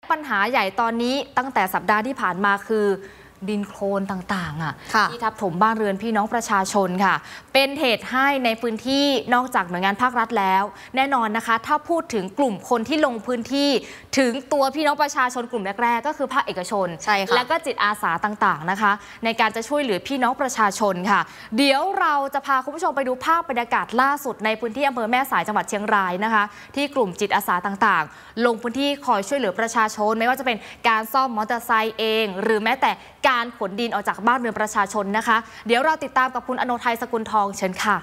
ปัญหาใหญ่ตอนนี้ตั้งแต่สัปดาห์ที่ผ่านมาคือดินโคลนต่างๆที่ทับถมบ้านเรือนพี่น้องประชาชนค่ะเป็นเหตุให้ในพื้นที่นอกจากหน่วยงานภาครัฐแล้วแน่นอนนะคะถ้าพูดถึงกลุ่มคนที่ลงพื้นที่ถึงตัวพี่น้องประชาชนกลุ่มแรกๆก็คือภาคเอกชนและก็จิตอาสาต่างๆนะคะในการจะช่วยเหลือพี่น้องประชาชนค่ะเดี๋ยวเราจะพาคุณผู้ชมไปดูภาพบรรยากาศล่าสุดในพื้นที่อำเภอแม่สายจังหวัดเชียงรายนะคะที่กลุ่มจิตอาสาต่างๆลงพื้นที่คอยช่วยเหลือประชาชนไม่ว่าจะเป็นการซ่อมมอเตอร์ไซค์เองหรือแม้แต่การขนดินออกจากบ้านเรือนประชาชนนะคะเดี๋ยวเราติดตามกับคุณอโนไทยสกุลทองเชิญค่ะ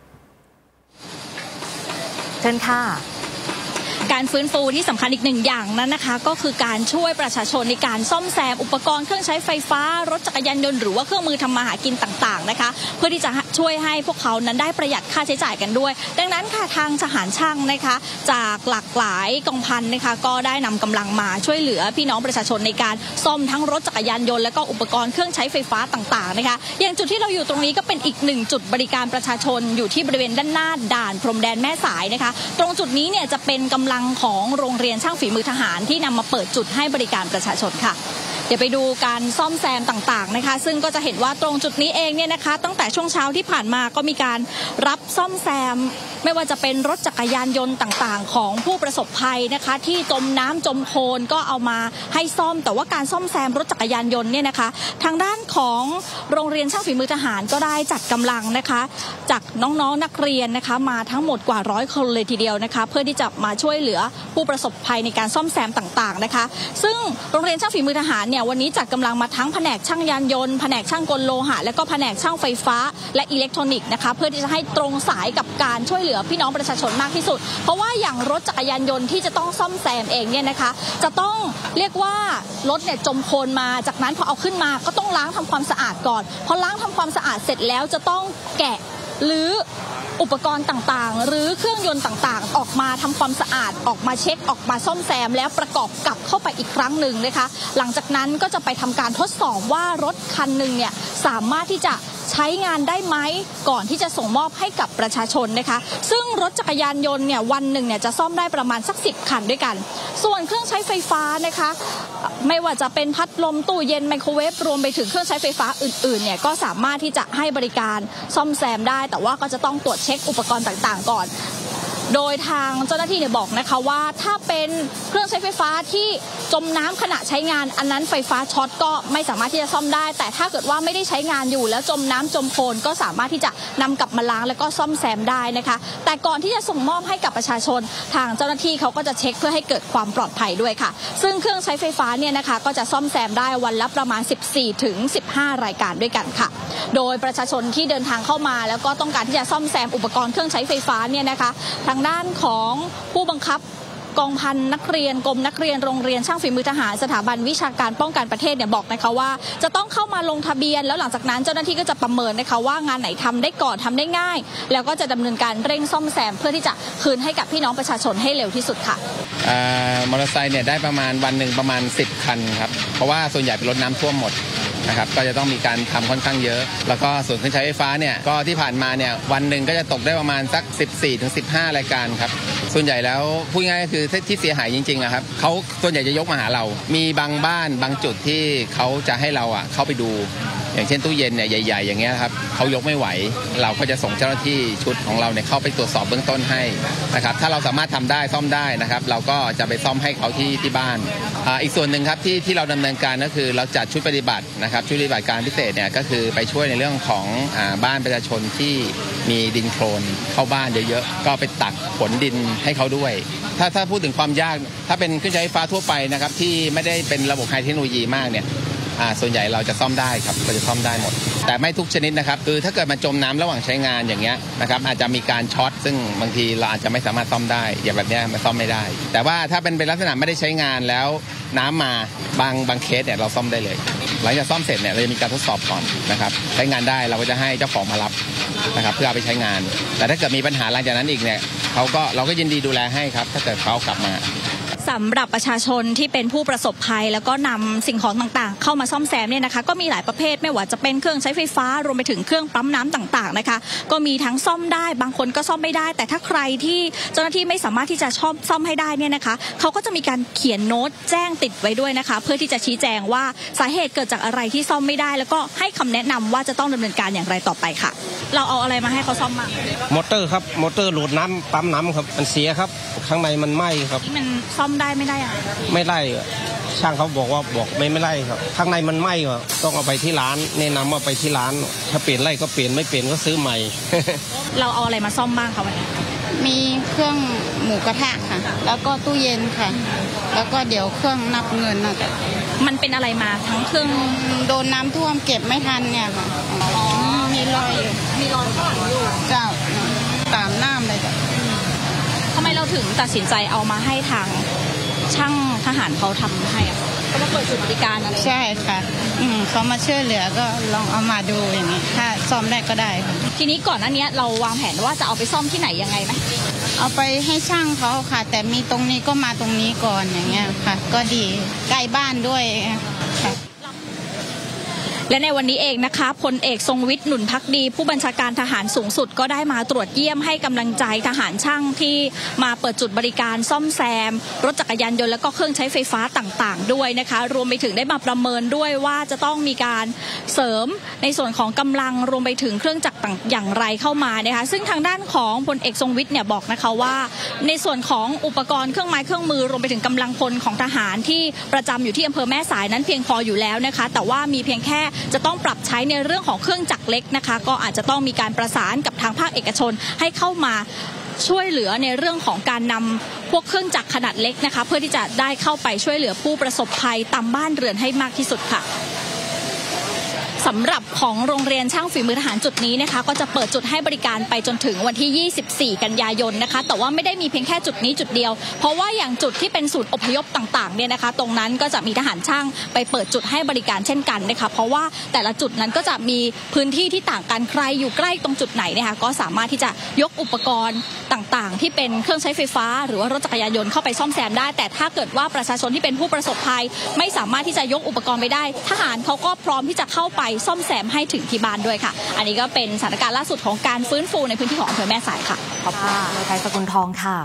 การฟื้นฟูที่สำคัญอีกหนึ่งอย่างนั้นนะคะก็คือการช่วยประชาชนในการซ่อมแซมอุปกรณ์เครื่องใช้ไฟฟ้ารถจักรยานยนต์หรือว่าเครื่องมือทำมาหากินต่างๆนะคะเพื่อที่จะช่วยให้พวกเขานั้นได้ประหยัดค่าใช้จ่ายกันด้วยดังนั้นค่ะทางทหารช่างนะคะจากหลากหลายกองพันนะคะก็ได้นำกำลังมาช่วยเหลือพี่น้องประชาชนในการซ่อมทั้งรถจักรยานยนต์และก็อุปกรณ์เครื่องใช้ไฟฟ้าต่างๆนะคะอย่างจุดที่เราอยู่ตรงนี้ก็เป็นอีกหนึ่งจุดบริการประชาชนอยู่ที่บริเวณด้านหน้าด่านพรมแดนแม่สายนะคะตรงจุดนี้เนี่ยจะเป็นกำลังของโรงเรียนช่างฝีมือทหารที่นำมาเปิดจุดให้บริการประชาชนค่ะเดี๋ยวไปดูการซ่อมแซมต่างๆนะคะซึ่งก็จะเห็นว่าตรงจุดนี้เองเนี่ยนะคะตั้งแต่ช่วงเช้าที่ผ่านมาก็มีการรับซ่อมแซมไม่ว่าจะเป็นรถจักรยานยนต์ต่างๆของผู้ประสบภัยนะคะที่จมน้ำจมโคลนก็เอามาให้ซ่อมแต่ว่าการซ่อมแซมรถจักรยานยนต์เนี่ยนะคะทางด้านของโรงเรียนช่างฝีมือทหารก็ได้จัดกำลังนะคะจากน้องๆนักเรียนนะคะมาทั้งหมดกว่า100 คนเลยทีเดียวนะคะเพื่อที่จะมาช่วยเหลือผู้ประสบภัยในการซ่อมแซมต่างๆนะคะซึ่งโรงเรียนช่างฝีมือทหารเนี่ยวันนี้จัดกำลังมาทั้งแผนกช่างยานยนต์แผนกช่างกลโลหะและก็แผนกช่างไฟฟ้าและอิเล็กทรอนิกส์นะคะเพื่อที่จะให้ตรงสายกับการช่วยเหลือพี่น้องประชาชนมากที่สุดเพราะว่าอย่างรถจักรยานยนต์ที่จะต้องซ่อมแซมเองเนี่ยนะคะจะต้องเรียกว่ารถเนี่ยจมโคลนมาจากนั้นพอเอาขึ้นมาก็ต้องล้างทำความสะอาดก่อนพอล้างทำความสะอาดเสร็จแล้วจะต้องแกะหรืออุปกรณ์ต่างๆหรือเครื่องยนต์ต่างๆออกมาทำความสะอาดออกมาเช็คออกมาซ่อมแซมแล้วประกอบกลับเข้าไปอีกครั้งหนึ่งนะคะหลังจากนั้นก็จะไปทำการทดสอบว่ารถคันหนึ่งเนี่ยสามารถที่จะใช้งานได้ไหมก่อนที่จะส่งมอบให้กับประชาชนนะคะซึ่งรถจักรยานยนต์เนี่ยวันหนึ่งเนี่ยจะซ่อมได้ประมาณสัก10 คันด้วยกันส่วนเครื่องใช้ไฟฟ้านะคะไม่ว่าจะเป็นพัดลมตู้เย็นไมโครเวฟรวมไปถึงเครื่องใช้ไฟฟ้าอื่นๆเนี่ยก็สามารถที่จะให้บริการซ่อมแซมได้แต่ว่าก็จะต้องตรวจเช็คอุปกรณ์ต่างๆก่อนโดยทางเจ้าหน้าที่เนี่ยบอกนะคะว่าถ้าเป็นเครื่องใช้ไฟฟ้าที่จมน้ำขณะใช้งานอันนั้นไฟฟ้าช็อตก็ไม่สามารถที่จะซ่อมได้แต่ถ้าเกิดว่าไม่ได้ใช้งานอยู่แล้วจมน้ำจมโคลนก็สามารถที่จะนำกลับมาล้างแล้วก็ซ่อมแซมได้นะคะแต่ก่อนที่จะส่งมอบให้กับประชาชนทางเจ้าหน้าที่เขาก็จะเช็คเพื่อให้เกิดความปลอดภัยด้วยค่ะซึ่งเครื่องใช้ไฟฟ้าเนี่ยนะคะก็จะซ่อมแซมได้วันละประมาณ14 ถึง 15 รายการด้วยกันค่ะโดยประชาชนที่เดินทางเข้ามาแล้วก็ต้องการที่จะซ่อมแซมอุปกรณ์เครื่องใช้ไฟฟ้าเนี่ยนะคะทางด้านของผู้บังคับกองพันนักเรียนกรมนักเรียนโรงเรียนช่างฝีมือทหารสถาบันวิชาการป้องกันประเทศเนี่ยบอกนะคะว่าจะต้องเข้ามาลงทะเบียนแล้วหลังจากนั้นเจ้าหน้าที่ก็จะประเมินนะคะว่างานไหนทำได้ก่อนทำได้ง่ายแล้วก็จะดำเนินการเร่งซ่อมแซมเพื่อที่จะคืนให้กับพี่น้องประชาชนให้เร็วที่สุดค่ะมอเตอร์ไซค์เนี่ยได้ประมาณวันหนึ่งประมาณ10 คันครับเพราะว่าส่วนใหญ่เป็นรถน้ำท่วมหมดนะครับก็จะต้องมีการทำค่อนข้างเยอะแล้วก็ส่วนเครื่องใช้ไฟฟ้าเนี่ยก็ที่ผ่านมาเนี่ยวันหนึ่งก็จะตกได้ประมาณสัก14 ถึง 15 รายการครับส่วนใหญ่แล้วพูดง่ายก็คือที่เสียหายจริงๆนะครับเขาส่วนใหญ่จะยกมาหาเรามีบางบ้านบางจุดที่เขาจะให้เราเข้าไปดูอย่างเช่นตู้เย็นเนี่ยใหญ่ๆอย่างเงี้ยครับเขายกไม่ไหวเราก็จะส่งเจ้าหน้าที่ชุดของเราเนี่ยเข้าไปตรวจสอบเบื้องต้นให้นะครับถ้าเราสามารถทำได้ซ่อมได้นะครับเราก็จะไปซ่อมให้เขาที่บ้านอีกส่วนหนึ่งครับที่เราดำเนินการก็คือเราจัดชุดปฏิบัตินะครับชุดปฏิบัติการพิเศษเนี่ยก็คือไปช่วยในเรื่องของบ้านประชาชนที่มีดินโคลนเข้าบ้านเยอะๆก็ไปตักขนดินให้เขาด้วยถ้าพูดถึงความยากถ้าเป็นเครื่องใช้ไฟฟ้าทั่วไปนะครับที่ไม่ได้เป็นระบบไฮเทคโนโลยีมากเนี่ยส่วนใหญ่เราจะซ่อมได้ครับเราจะซ่อมได้หมดแต่ไม่ทุกชนิดนะครับคือถ้าเกิดมันจมน้ำระหว่างใช้งานอย่างเงี้ยนะครับอาจจะมีการช็อตซึ่งบางทีเราอาจจะไม่สามารถซ่อมได้อย่างแบบนี้มันซ่อมไม่ได้แต่ว่าถ้าเป็นลักษณะไม่ได้ใช้งานแล้วน้ำมาบางเคสเนี่ยเราซ่อมได้เลยหลังจากซ่อมเสร็จเนี่ยเราจะมีการทดสอบก่อนนะครับใช้งานได้เราก็จะให้เจ้าของมารับนะครับเพื่อเอาไปใช้งานแต่ถ้าเกิดมีปัญหาหลังจากนั้นอีกเนี่ยเราก็ยินดีดูแลให้ครับถ้าเกิดเขากลับมาสำหรับประชาชนที่เป็นผู้ประสบภัยแล้วก็นำสิ่งของต่างๆเข้ามาซ่อมแซมเนี่ยนะคะก็มีหลายประเภทไม่ว่าจะเป็นเครื่องใช้ไฟฟ้ารวมไปถึงเครื่องปั๊มน้ำต่างๆนะคะก็มีทั้งซ่อมได้บางคนก็ซ่อมไม่ได้แต่ถ้าใครที่เจ้าหน้าที่ไม่สามารถที่จะซ่อมให้ได้เนี่ยนะคะเขาก็จะมีการเขียนโน้ตแจ้งติดไว้ด้วยนะคะเพื่อที่จะชี้แจงว่าสาเหตุเกิดจากอะไรที่ซ่อมไม่ได้แล้วก็ให้คำแนะนำว่าจะต้องดำเนินการอย่างไรต่อไปค่ะเราเอาอะไรมาให้เขาซ่อมบ้างมอเตอร์ครับมอเตอร์โหลดน้ำปั๊มน้ำครับมันเสียครับข้างในมันไหม้ครับมันซ่อมได้ไม่ได้อะไม่ไล่ช่างเขาบอกไม่ไล่ครับข้างในมันไหม้ครับต้องเอาไปที่ร้านแนะนำว่าไปที่ร้านถ้าเปลี่ยนไล่ก็เปลี่ยนไม่เปลี่ยนก็ซื้อใหม่เราเอาอะไรมาซ่อมบ้างคะวันนี้มีเครื่องหมูกระทะค่ะแล้วก็ตู้เย็นค่ะแล้วก็เดี๋ยวเครื่องนับเงินน่ะมันเป็นอะไรมาทั้งเครื่องโดนน้ำท่วมเก็บไม่ทันเนี่ยค่ะมีรอยข้างหลังอยู่เจ้าตามน้ำเลยจ้ะทำไมเราถึงตัดสินใจเอามาให้ทางช่างทหารเขาทำให้เขามาเปิดจุดบริการอะไรใช่ค่ะเขามาช่วยเหลือก็ลองเอามาดูอย่างนี้ถ้าซ่อมได้ก็ได้ค่ะทีนี้ก่อนหน้านี้เราวางแผนว่าจะเอาไปซ่อมที่ไหนยังไงไหมเอาไปให้ช่างเขาค่ะแต่มีตรงนี้ก็มาตรงนี้ก่อนอย่างเงี้ยค่ะก็ดีใกล้บ้านด้วยค่ะและในวันนี้เองนะคะพลเอกทรงวิทย์หนุนภักดีผู้บัญชาการทหารสูงสุดก็ได้มาตรวจเยี่ยมให้กำลังใจทหารช่างที่มาเปิดจุดบริการซ่อมแซมรถจักรยานยนต์และก็เครื่องใช้ไฟฟ้าต่างๆด้วยนะคะรวมไปถึงได้มาประเมินด้วยว่าจะต้องมีการเสริมในส่วนของกำลังรวมไปถึงเครื่องจักรต่างอย่างไรเข้ามานะคะซึ่งทางด้านของพลเอกทรงวิทย์เนี่ยบอกนะคะว่าในส่วนของอุปกรณ์เครื่องไม้เครื่องมือรวมไปถึงกำลังพลของทหารที่ประจำอยู่ที่อำเภอแม่สายนั้นเพียงพออยู่แล้วนะคะแต่ว่ามีเพียงแค่จะต้องปรับใช้ในเรื่องของเครื่องจักรเล็กนะคะก็อาจจะต้องมีการประสานกับทางภาคเอกชนให้เข้ามาช่วยเหลือในเรื่องของการนำพวกเครื่องจักรขนาดเล็กนะคะเพื่อที่จะได้เข้าไปช่วยเหลือผู้ประสบภัยตามบ้านเรือนให้มากที่สุดค่ะสำหรับของโรงเรียนช่างฝีมือทหารจุดนี้นะคะก็จะเปิดจุดให้บริการไปจนถึงวันที่24กันยายนนะคะแต่ว่าไม่ได้มีเพียงแค่จุดนี้จุดเดียวเพราะว่าอย่างจุดที่เป็นศูนย์อพยพต่างๆเนี่ยนะคะตรงนั้นก็จะมีทหารช่างไปเปิดจุดให้บริการเช่นกันนะคะเพราะว่าแต่ละจุดนั้นก็จะมีพื้นที่ที่ต่างกันใครอยู่ใกล้ตรงจุดไหนนะคะก็สามารถที่จะยกอุปกรณ์ต่างๆที่เป็นเครื่องใช้ไฟฟ้าหรือว่ารถจักรยานยนต์เข้าไปซ่อมแซมได้แต่ถ้าเกิดว่าประชาชนที่เป็นผู้ประสบภัยไม่สามารถที่จะยกอุปกรณ์ไปได้ทหารเขาก็พร้อมที่จะเข้าไปซ่อมแซมให้ถึงที่บ้านด้วยค่ะอันนี้ก็เป็นสถานการณ์ล่าสุดของการฟื้นฟูในพื้นที่ของอำเภอแม่สายค่ะขอบคุณนายไทยสกุลทองค่ะ